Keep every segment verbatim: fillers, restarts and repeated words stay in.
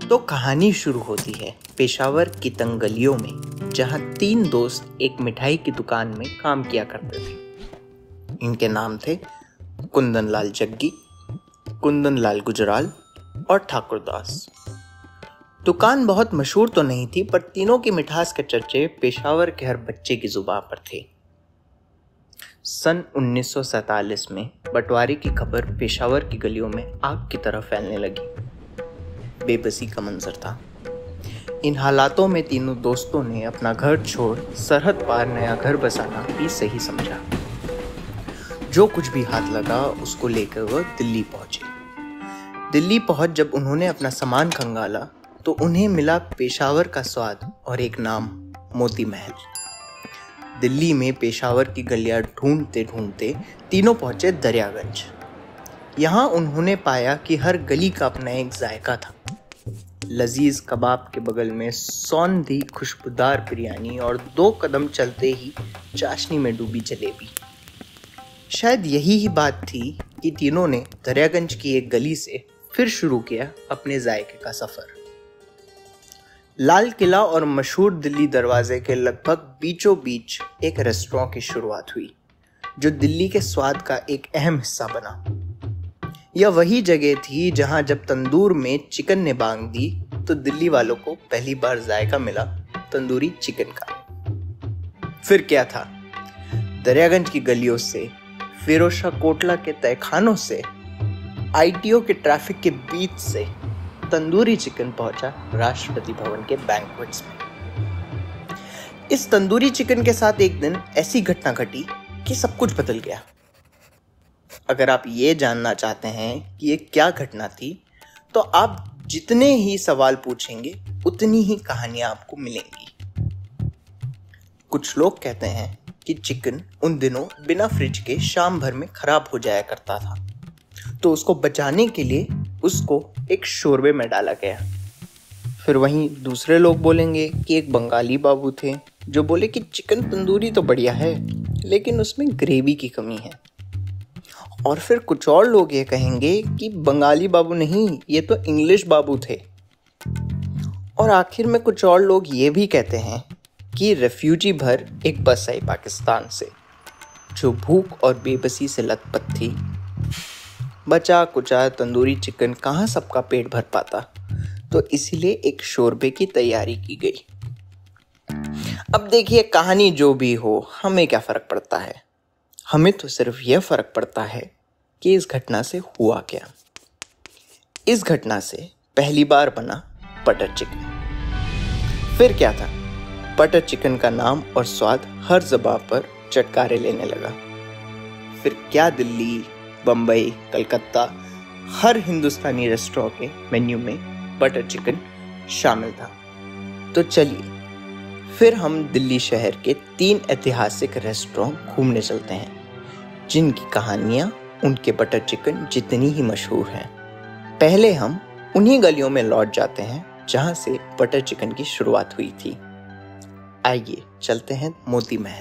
तो कहानी शुरू होती है पेशावर की तंग गलियों में, जहां तीन दोस्त एक मिठाई की दुकान में काम किया करते थे। इनके नाम थे कुंदन लाल जग्गी, कुंदन लाल गुजराल और ठाकुर दास। दुकान बहुत मशहूर तो नहीं थी, पर तीनों की मिठास के चर्चे पेशावर के हर बच्चे की जुबान पर थे। सन उन्नीस सौ सैंतालीस में बंटवारे की खबर पेशावर की गलियों में आग की तरह फैलने लगी। बेबसी का मंजर था। इन हालातों में तीनों दोस्तों ने अपना घर छोड़ सरहद पार नया घर बसाना ही सही समझा। जो कुछ भी हाथ लगा उसको लेकर वह दिल्ली पहुंचे। दिल्ली पहुंच जब उन्होंने अपना सामान खंगाला तो उन्हें मिला पेशावर का स्वाद और एक नाम, मोती महल। दिल्ली में पेशावर की गलियां ढूंढते ढूंढते तीनों पहुंचे दरियागंज। यहाँ उन्होंने पाया कि हर गली का अपना एक जायका था। लजीज कबाब के बगल में सौंधी खुशबूदार बिरयानी और दो कदम चलते ही चाशनी में डूबी जलेबी। शायद यही ही बात थी कि तीनों ने दरियागंज की एक गली से फिर शुरू किया अपने जायके का सफर। लाल किला और मशहूर दिल्ली दरवाजे के लगभग बीचों बीच एक रेस्टोरेंट की शुरुआत हुई, जो दिल्ली के स्वाद का एक अहम हिस्सा बना। यह वही जगह थी जहां जब तंदूर में चिकन ने बांग दी तो दिल्ली वालों को पहली बार जायका मिला तंदूरी चिकन का। फिर क्या था, दरियागंज की गलियों से, फिरोजशाह कोटला के तहखानों से, आईटीओ के ट्रैफिक के बीच से तंदूरी चिकन पहुंचा राष्ट्रपति भवन के बैंक्वेट्स में। इस तंदूरी चिकन के साथ एक दिन ऐसी घटना घटी कि सब कुछ बदल गया। अगर आप ये जानना चाहते हैं कि ये क्या घटना थी, तो आप जितने ही सवाल पूछेंगे उतनी ही कहानियां आपको मिलेंगी। कुछ लोग कहते हैं कि चिकन उन दिनों बिना फ्रिज के शाम भर में खराब हो जाया करता था, तो उसको बचाने के लिए उसको एक शोरबे में डाला गया। फिर वहीं दूसरे लोग बोलेंगे कि एक बंगाली बाबू थे जो बोले कि चिकन तंदूरी तो बढ़िया है, लेकिन उसमें ग्रेवी की कमी है। और फिर कुछ और लोग ये कहेंगे कि बंगाली बाबू नहीं, ये तो इंग्लिश बाबू थे। और आखिर में कुछ और लोग ये भी कहते हैं कि रेफ्यूजी भर एक बस आई पाकिस्तान से, जो भूख और बेबसी से लथपथ थी। बचा कुचा तंदूरी चिकन कहाँ सबका पेट भर पाता, तो इसीलिए एक शोरबे की तैयारी की गई। अब देखिए, कहानी जो भी हो, हमें क्या फर्क पड़ता है। हमें तो सिर्फ यह फर्क पड़ता है कि इस घटना से हुआ क्या। इस घटना से पहली बार बना बटर चिकन। फिर क्या था, बटर चिकन का नाम और स्वाद हर ज़बान पर चटकारे लेने लगा। फिर क्या दिल्ली, बम्बई, कलकत्ता, हर हिंदुस्तानी रेस्टोरेंट के मेन्यू में बटर चिकन शामिल था। तो चलिए फिर हम दिल्ली शहर के तीन ऐतिहासिक रेस्टोरेंट घूमने चलते हैं, जिनकी कहानियां उनके बटर चिकन जितनी ही मशहूर हैं। पहले हम उन्हीं गलियों में लौट जाते हैं जहां से बटर चिकन की शुरुआत हुई थी। आइए चलते हैं मोती महल।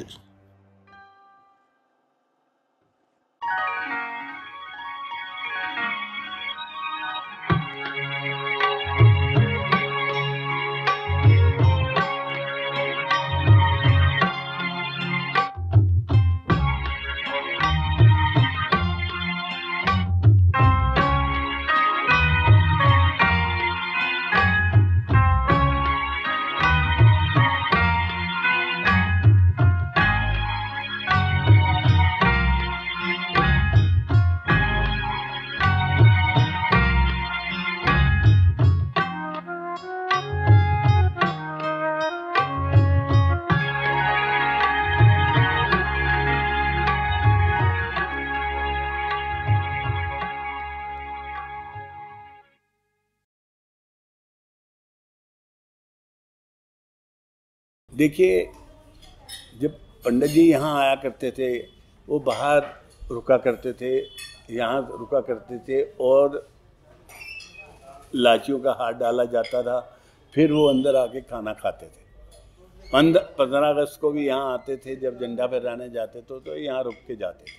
देखिए, जब पंडित जी यहाँ आया करते थे, वो बाहर रुका करते थे, यहाँ रुका करते थे और लाचियों का हाथ डाला जाता था। फिर वो अंदर आके खाना खाते थे। पंद्रह अगस्त को भी यहाँ आते थे, जब झंडा फहराने जाते थे तो यहाँ रुक के जाते थे।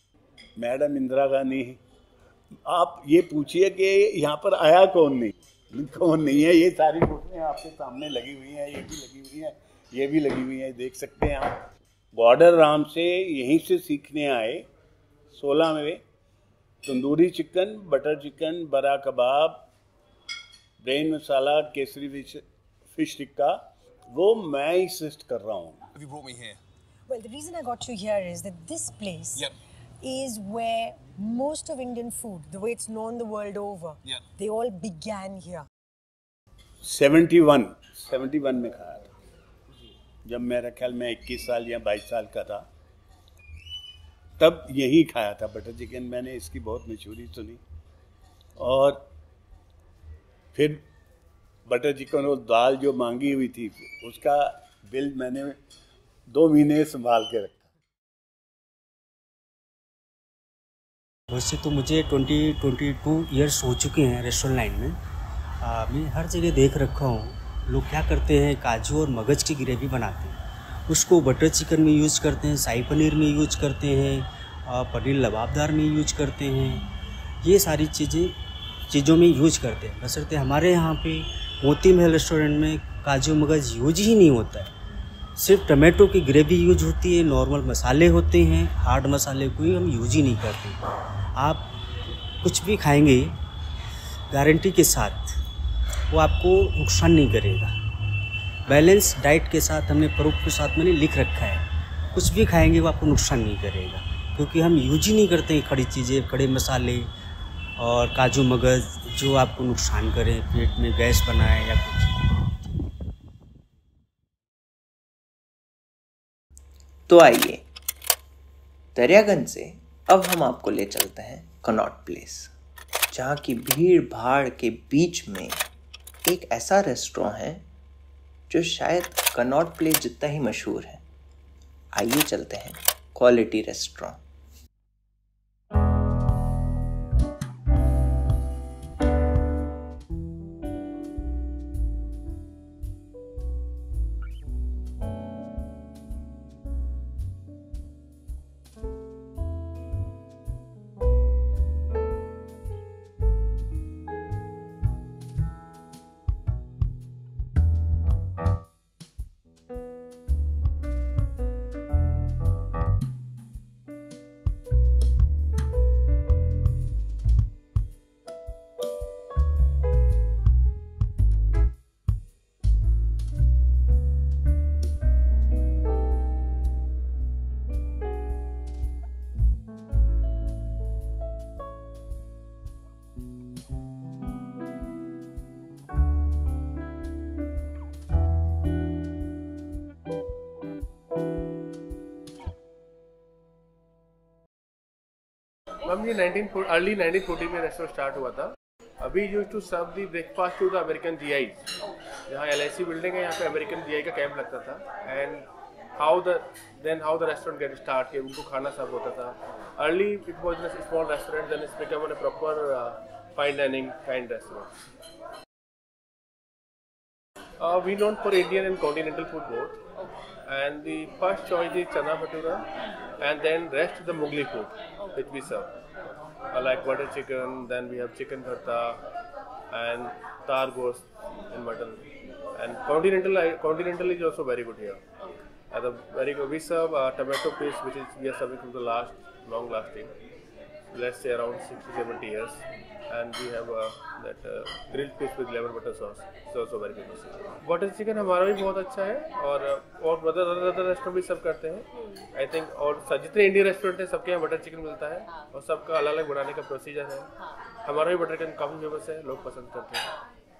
मैडम इंदिरा गांधी, आप ये पूछिए कि यहाँ पर आया कौन नहीं। कौन नहीं है? ये सारी फोटोएं आपके सामने लगी हुई हैं, ये भी लगी हुई हैं, ये भी लगी हुई हैं, देख सकते हैं आप। बॉर्डर राम से यहीं से सीखने आए सोलह में तंदूरी चिकन, बटर चिकन, बड़ा कबाब, ब्रेन मसाला, केसरी फिश फिश टिक्का, वो मैं ही सजेस्ट कर रहा हूँ। Have you brought me here? Well, the reason I got you here is that this place Yep. is where most of Indian food, the way it's known the world over, Yep. they all began here. इकहत्तर इकहत्तर में खाया था, जब मेरा ख्याल मैं इक्कीस साल या बाईस साल का था, तब यही खाया था बटर चिकन। मैंने इसकी बहुत मशहूरी सुनी और फिर बटर चिकन और दाल जो मांगी हुई थी उसका बिल मैंने दो महीने संभाल के रखा। वैसे तो मुझे ट्वेंटी ट्वेंटी टू ईयर्स हो चुके हैं रेस्टोरेंट लाइन में। आ, मैं हर जगह देख रखा हूँ लोग क्या करते हैं, काजू और मगज की ग्रेवी बनाते हैं, उसको बटर चिकन में यूज़ करते हैं, शाही पनीर में यूज करते हैं, आ, पनीर लबाबदार में यूज करते हैं। ये सारी चीज़ें चीज़ों में यूज करते हैं। बशर्ते हमारे यहाँ पे मोती महल रेस्टोरेंट में काजू मगज यूज ही नहीं होता है, सिर्फ टमाटो की ग्रेवी यूज होती है, नॉर्मल मसाले होते हैं, हार्ड मसाले कोई हम यूज ही नहीं करते। आप कुछ भी खाएंगे गारंटी के साथ वो आपको नुकसान नहीं करेगा। बैलेंस डाइट के साथ हमने प्रूफ के साथ मैंने लिख रखा है, कुछ भी खाएंगे वो आपको नुकसान नहीं करेगा, क्योंकि हम यूज ही नहीं करते हैं खड़ी चीज़ें, खड़े मसाले और काजू मगज जो आपको नुकसान करें, पेट में गैस बनाए या कुछ। तो आइए दरियागंज से अब हम आपको ले चलते हैं कनॉट प्लेस, जहाँ की भीड़ भाड़ के बीच में एक ऐसा रेस्टोरेंट है जो शायद कनॉट प्लेस जितना ही मशहूर है। आइए चलते हैं क्वालिटी रेस्टोरेंट। मैम ये नाइनटीन अर्ली नाइनटीन फोर्टी में रेस्टोरेंट स्टार्ट हुआ था। अभी use to serve the breakfast to the American G I, जहाँ एल आई सी बिल्डिंग है, यहाँ पे अमेरिकन जी आई का कैंप लगता था। And how the then how the restaurant get start, के उनको खाना सर्व होता था। Early it was a small restaurant, then it's become a proper fine dining kind restaurant. We known for Indian and continental food both, and the first choice is chana bhatura, and then rest the Mughal food which we serve, uh, like butter chicken, then we have chicken bharta and tar gosht and mutton, and continental continental is also very good here. Uh, the very good, we serve uh, tomato paste, which is we are serving from the last long lasting, let's say around sixty to seventy years, and we have uh, that uh, grilled fish with lemon butter sauce, it's also very famous. Butter chicken हमारा भी बहुत अच्छा है, और और other other restaurant भी सब करते हैं आई थिंक, और जितने इंडियन रेस्टोरेंट हैं सबके यहाँ बटर चिकन मिलता है, और सबका अलग अलग बनाने का प्रोसीजर है। हमारा भी बटर चिकन काफ़ी फेमस है, लोग पसंद करते हैं।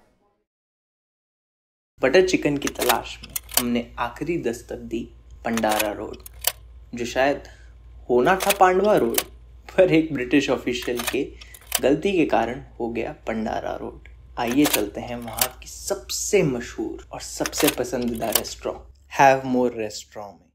बटर चिकन की तलाश में हमने आखिरी दस्तक दी पंडारा रोड, जो शायद होना था पांडवा रोड, पर एक ब्रिटिश ऑफिशियल के गलती के कारण हो गया पंडारा रोड। आइए चलते हैं वहाँ की सबसे मशहूर और सबसे पसंदीदा रेस्टोरेंट हैव मोर रेस्टोरेंट में।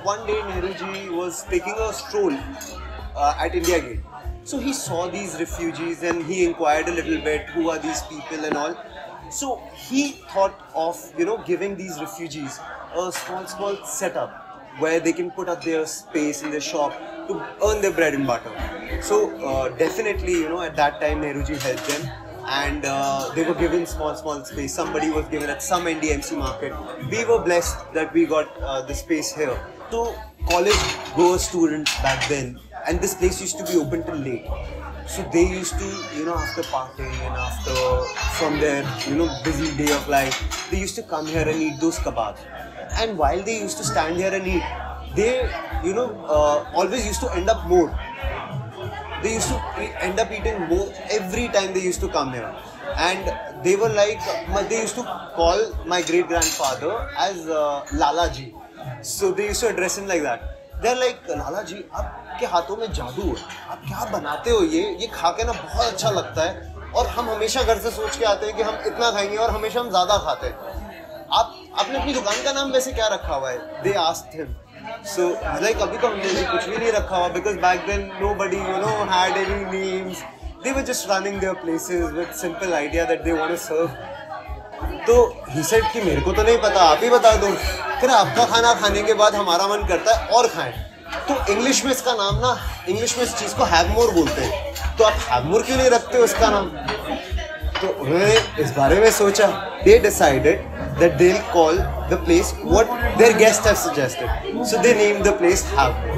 one day Nehruji was taking a stroll uh, at India Gate. So he saw these refugees and he inquired a little bit, who are these people and all. So he thought of, you know, giving these refugees a small, small setup where they can put up their space in their shop to earn their bread and butter. So uh, definitely, you know, at that time Nehruji helped them, and uh, they were given small, small space. Somebody was given at some N D M C market. We were blessed that we got uh, the space here. So college goer students back then, and this place used to be open till late. So they used to, you know, after partying and after, from their, you know, busy day of life, they used to come here and eat those kebabs. And while they used to stand here and eat, they, you know, uh, always used to end up more. They used to eat, end up eating more every time they used to come here. And they were like, they used to call my great grandfather as uh, Lala Ji. So they used to address him like that. They're like, Lala Ji, आपके हाथों में जादू है. आप क्या बनाते हो ये? ये खा के ना बहुत अच्छा लगता है. और हम हमेशा घर से सोच के आते हैं कि हम इतना खाएंगे और हमेशा हम ज़्यादा खाते हैं. आप आपने अपनी दुकान का नाम वैसे क्या रखा हुआ है? They asked him. So like अभी तो हमने कुछ भी नहीं रखा हुआ, because back then nobody, you know, had any names. They were just running their places with simple idea that they want to serve. तो he said कि मेरे को तो नहीं पता, आप ही बता दो. फिर आपका खाना खाने के बाद हमारा मन करता है और खाएं. तो इंग्लिश में इसका नाम ना, इंग्लिश में इस चीज़ को हैवमोर बोलते हैं. तो आप हैवमोर क्यों नहीं रखते हो इसका नाम? तो उन्होंने इस बारे में सोचा. They decided that they'll call the place what their guests have suggested. So they named the place Havmor.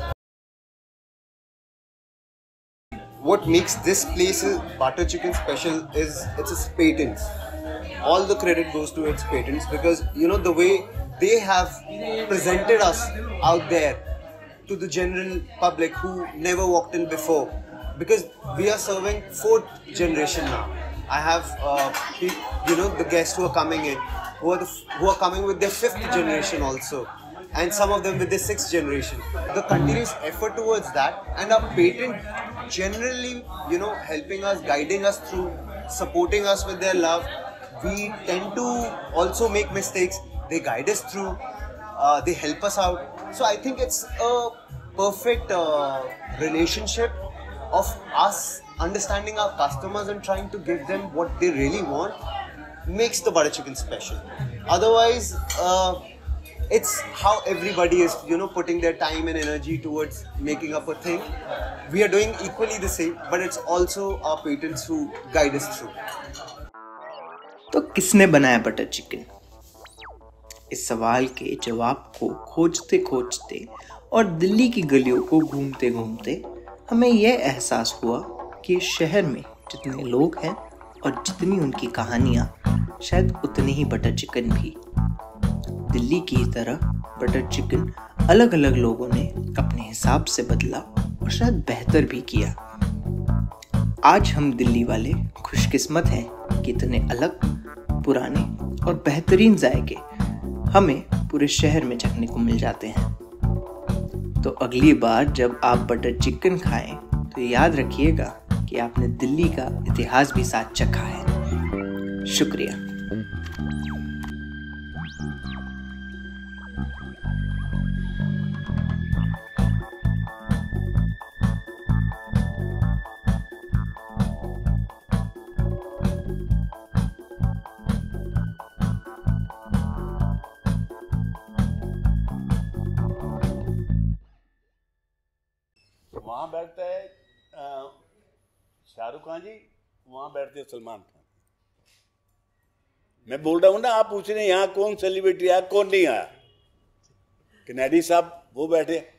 What makes this place butter chicken special is it's its patents. All the credit goes to its patents, because you know the way they have presented us out there to the general public who never walked in before. Because we are serving fourth generation now. I have, uh, you know, the guests who are coming in, who are the, who are coming with their fifth generation also, and some of them with their sixth generation. The continuous effort towards that, and our patent generally, you know, helping us, guiding us through, supporting us with their love. We tend to also make mistakes. They guide us through. Uh, they help us out. So I think it's a perfect uh, relationship of us understanding our customers and trying to give them what they really want makes the butter chicken special. Otherwise, uh, it's how everybody is, you know, putting their time and energy towards making up a thing. We are doing equally the same, but it's also our patents who guide us through. तो किसने बनाया butter chicken? इस सवाल के जवाब को खोजते खोजते और दिल्ली की गलियों को घूमते घूमते हमें यह एहसास हुआ कि शहर में जितने लोग हैं और जितनी उनकी कहानियाँ, शायद उतने ही बटर चिकन भी. दिल्ली की तरह बटर चिकन अलग अलग लोगों ने अपने हिसाब से बदला और शायद बेहतर भी किया. आज हम दिल्ली वाले खुशकिस्मत हैं कि इतने अलग, पुराने और बेहतरीन जायके हमें पूरे शहर में चखने को मिल जाते हैं. तो अगली बार जब आप बटर चिकन खाएं तो याद रखिएगा कि आपने दिल्ली का इतिहास भी साथ चखा है. शुक्रिया. वहाँ बैठता है शाहरुख खान जी, वहाँ बैठते हैं सलमान खान. मैं बोल रहा हूँ ना, आप पूछ रहे हैं यहाँ कौन सेलिब्रिटी आया कौन नहीं आया. कनेडी साहब वो बैठे,